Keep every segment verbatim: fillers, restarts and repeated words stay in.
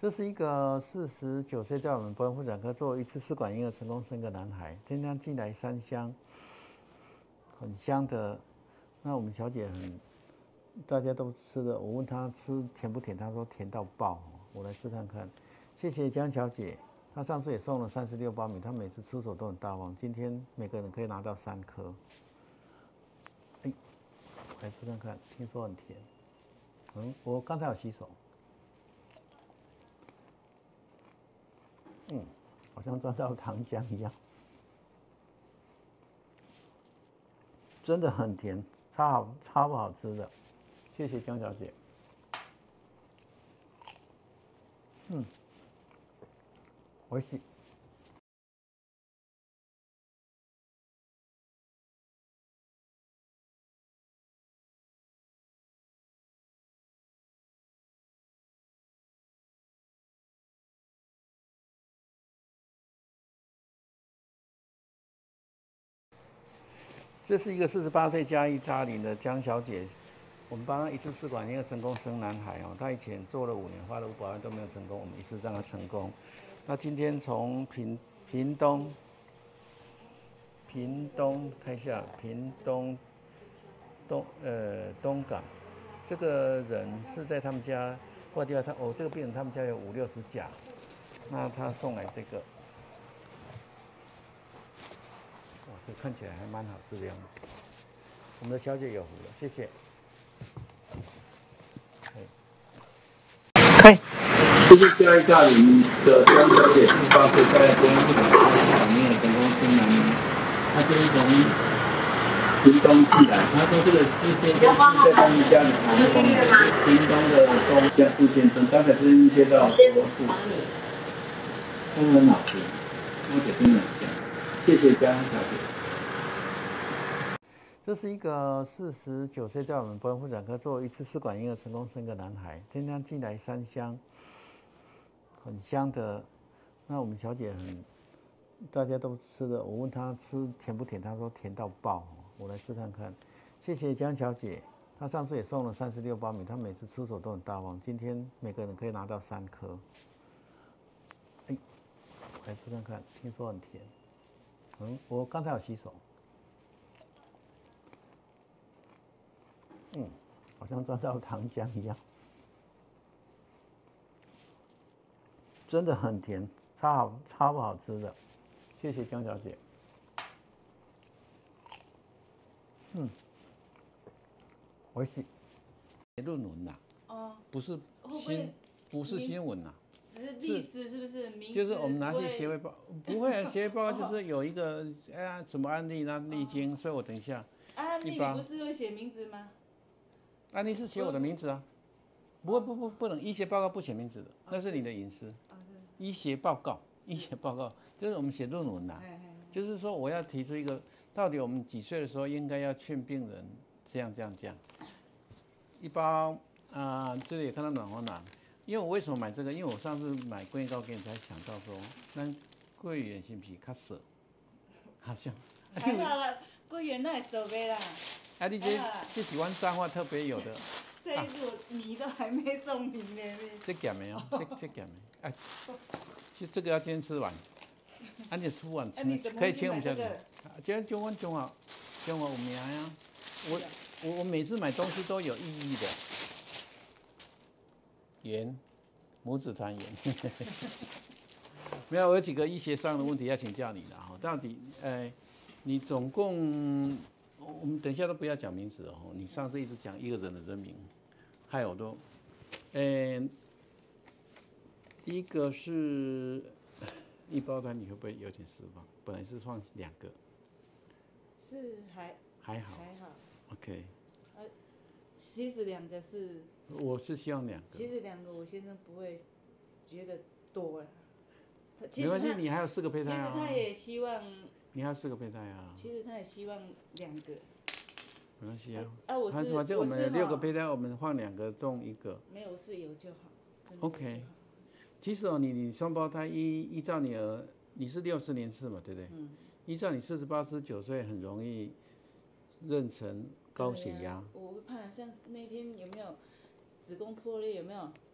这是一个四十九岁在我们博恩妇产科做一次试管婴儿成功生个男孩，今天进来三箱，很香的。那我们小姐很，大家都吃了。我问她吃甜不甜，她说甜到爆。我来试看看。谢谢江小姐，她上次也送了三十六包米，她每次出手都很大方。今天每个人可以拿到三颗。哎，来试看看，听说很甜。嗯，我刚才有洗手。嗯，好像抓到糖浆一样，真的很甜，超好，超不好吃的。谢谢江小姐。嗯，美味しい。这是一个四十八岁嘉义大林的江小姐，我们帮她一次试管婴儿成功生男孩哦。她以前做了五年，花了五百万都没有成功，我们一次让她成功。那今天从屏屏东，屏东看一下，屏东东呃东港，这个人是在他们家挂掉，他哦这个病人他们家有五六十甲，那他送来这个，哇，这看起来还蛮好吃的样子。我们的小姐有福了，谢谢。 嗨，这是嘉义大林的江小姐，四十八岁，在博恩妇产科里面成功生男婴。她这一从屏东进来，她说这个事先跟是在他们家里长风，屏东的东江苏先生，刚才是接到国父，他很老实，而且真的很像。谢谢江小姐。 这是一个四十九岁在我们博恩妇产科做一次试管婴儿成功生个男孩，今天进来三箱，很香的。那我们小姐很，大家都吃了。我问她吃甜不甜，她说甜到爆。我来试看看。谢谢江小姐，她上次也送了三十六包米，她每次出手都很大方。今天每个人可以拿到三颗。哎，来试看看，听说很甜。嗯，我刚才有洗手。嗯，好像抓到糖浆一样，真的很甜，超好，超不好吃的。谢谢江小姐。嗯，美味しい。论文呐，哦，不是新，不是新闻呐， 只是例子是不是？名就是我们拿去协会报，不会啊，协会报告就是有一个哎呀什么案例呢历经，所以我等一下。 案例不是会写名字吗？ 案例是写我的名字啊，不会不不不能医学报告不写名字的，那是你的隐私。医学报告，医学报告就是我们写论文呐，就是说我要提出一个，到底我们几岁的时候应该要劝病人这样这样这样。一包啊、呃，这里也看到暖黄囊，因为我为什么买这个？因为我上次买桂圆糕给你才想到说，那桂圆是不是较涩？好像。 还好了，桂圆那也熟呗啦。 啊，你这这喜欢彰化特别有的。 这一组米都还没送你呢。 这咸的哦，这这咸的，哎，这这个要今天吃完，啊，你吃完请可以请我们小姐。今天中文中华中华有名呀，我我我每次买东西都有意义的。盐，母子团圆。没有，我有几个医学上的问题要请教你的哈，到底呃，你总共。我们等一下都不要讲名字哦，你上次一直讲一个人的人名，害我都，嗯、欸，第一个是一包单，你会不会有点失望？本来是放两个， 是还还好， 还好 ，OK。 呃，其实两个是， 我是希望两个。 其实两个我先生不会觉得多了， 没关系，你还有四个胚胎啊。 其实他也希望。 你还有四个胚胎啊？ 其实他也希望两个。 没关系啊。 啊，我是反正我们六个胚胎，我们放两个中一个。 没有，是有就好。 OK。其实哦，你你双胞胎依依照你的，你是六四年次嘛，对不对？嗯。依照你四十八、十九岁，很容易妊娠高血压。 我怕像那天有没有子宫破裂有没有？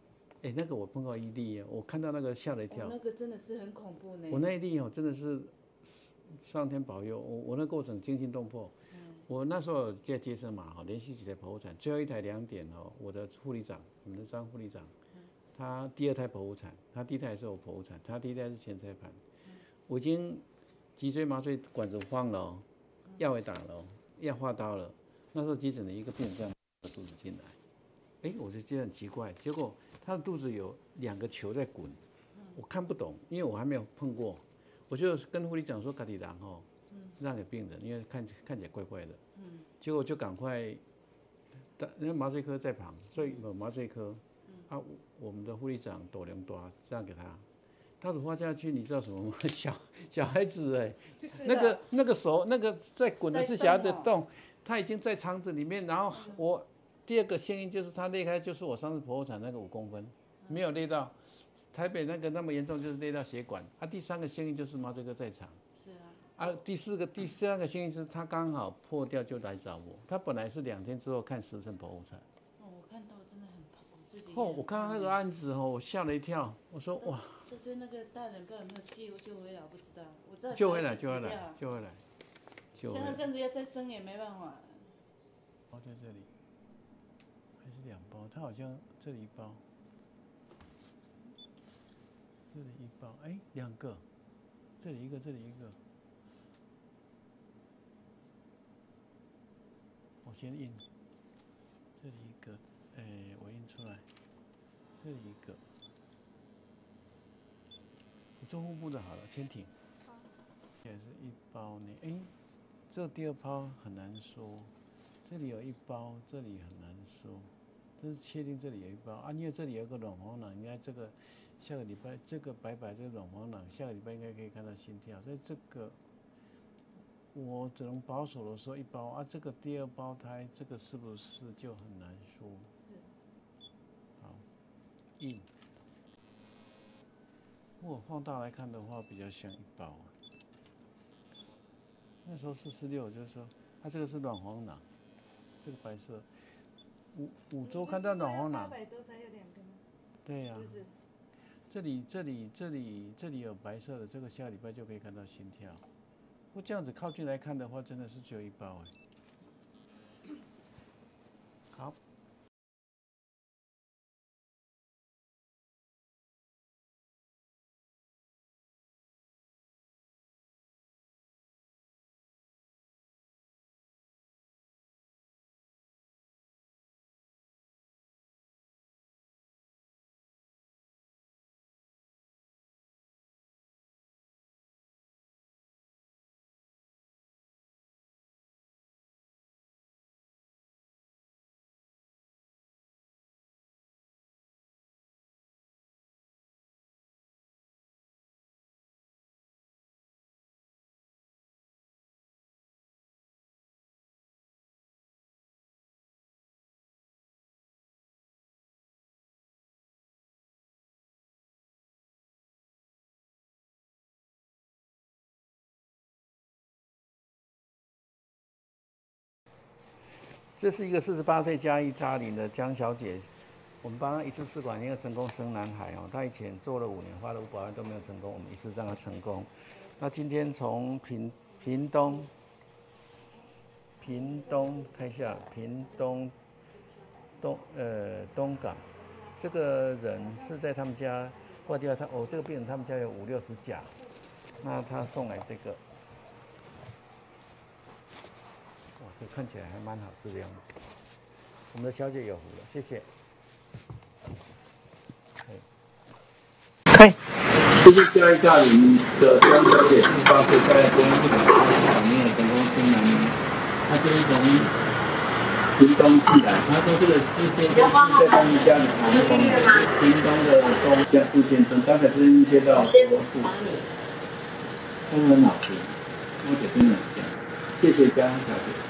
哎，那个我碰到一例，我看到那个吓了一跳。 哦、那个真的是很恐怖呢。 我那一例哦，真的是上天保佑，我我那过程惊心动魄。嗯、我那时候在接生嘛，哈，连续几台剖腹产，最后一台两点哦，我的护理长，我们的张护理长，嗯、他第二胎剖腹产，他第一胎也是我剖腹产，他第一胎是前胎盘，嗯、我已经脊椎麻醉管子放了哦，药也打了哦，要划刀了。那时候急诊的一个病人这样肚子进来，哎，我就觉得很奇怪，结果他的肚子有两个球在滚，我看不懂，因为我还没有碰过，我就跟护理长说：“咖喱狼哦，让给病人，因为看看起来怪怪的。”嗯，结果就赶快，人家麻醉科在旁，所以有麻醉科，啊，我们的护理长斗量多让给他，他如花下去，你知道什么吗？小小孩子哎、欸，那个那个手那个在滚的是小孩的洞，他已经在肠子里面，然后我。第二个幸运就是他裂开，就是我上次剖腹产那个五公分，没有裂到台北那个那么严重，就是裂到血管。啊，第三个幸运就是麻醉科在场。 是啊。 啊，第四个、第三个幸运是他刚好破掉就来找我。他本来是两天之后看时辰剖腹产。 哦，我看到真的很我自己。 哦，我看到那个案子哦，我吓了一跳。我说哇。 这就那个大人不知道有没有救救回来，我不知道。我知道。 救回来，救回来，救回来。 现在这样子要再生也没办法。 包在这里。还是两包，它好像这里一包，这里一包，哎，两个，这里一个，这里一个。我先印，这里一个，哎，我印出来，这里一个。我做腹部的好了，先停。好。也是一包呢，哎，这第二包很难说。这里有一包，这里很难说，但是确定这里有一包啊，因为这里有个卵黄囊，应该这个下个礼拜这个白白这个卵黄囊，下个礼拜应该可以看到心跳，所以这个我只能保守的说一包啊，这个第二胞胎这个是不是就很难说？是。好，硬。如果放大来看的话，比较像一包。那时候四十六，就是说它这个是卵黄囊。这个白色，五五周看到卵黄囊。 八百多才有两个吗？ 对呀、啊。这里这里这里这里有白色的，这个下礼拜就可以看到心跳。不过这样子靠近来看的话，真的是只有一包哎。好。这是一个四十八岁嘉义大林的江小姐，我们帮她一次试管婴儿成功生男孩哦。她以前做了五年，花了五百万都没有成功，我们一次让她成功。那今天从屏屏东，屏东看一下，屏东东呃东港，这个人是在他们家挂掉，他哦这个病人他们家有五六十甲，那他送来这个。哇，这看起来还蛮好吃的样子。我们的小姐有福了，谢谢。 嗨，这是嘉义大林的江小姐，四十八岁，在中央妇产科里面成功生男婴。她建议从屏东进来，她说这个事先都是在他们家的长风，屏东的东家苏先生，刚才是预接到国父，他是很老实，我姐真的很讲，谢谢嘉义小姐。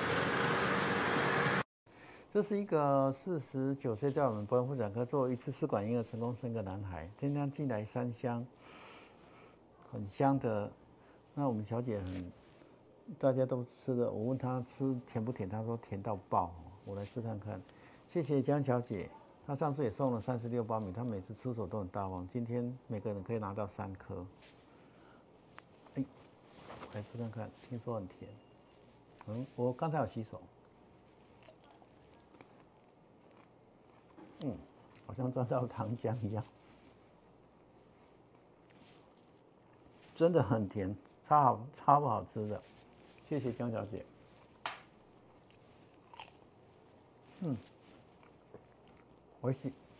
这是一个四十九岁，在我们博恩妇产科做一次试管婴儿成功生个男孩，今天进来三箱，很香的。那我们小姐很，大家都吃了，我问她吃甜不甜，她说甜到爆。我来试看看，谢谢江小姐。 他上次也送了三十六包米，他每次出手都很大方。今天每个人可以拿到三颗。哎，来吃看看，听说很甜。嗯，我刚才有洗手。嗯，好像沾到糖浆一样，真的很甜，超好，超不好吃的。谢谢江小姐。嗯，我喜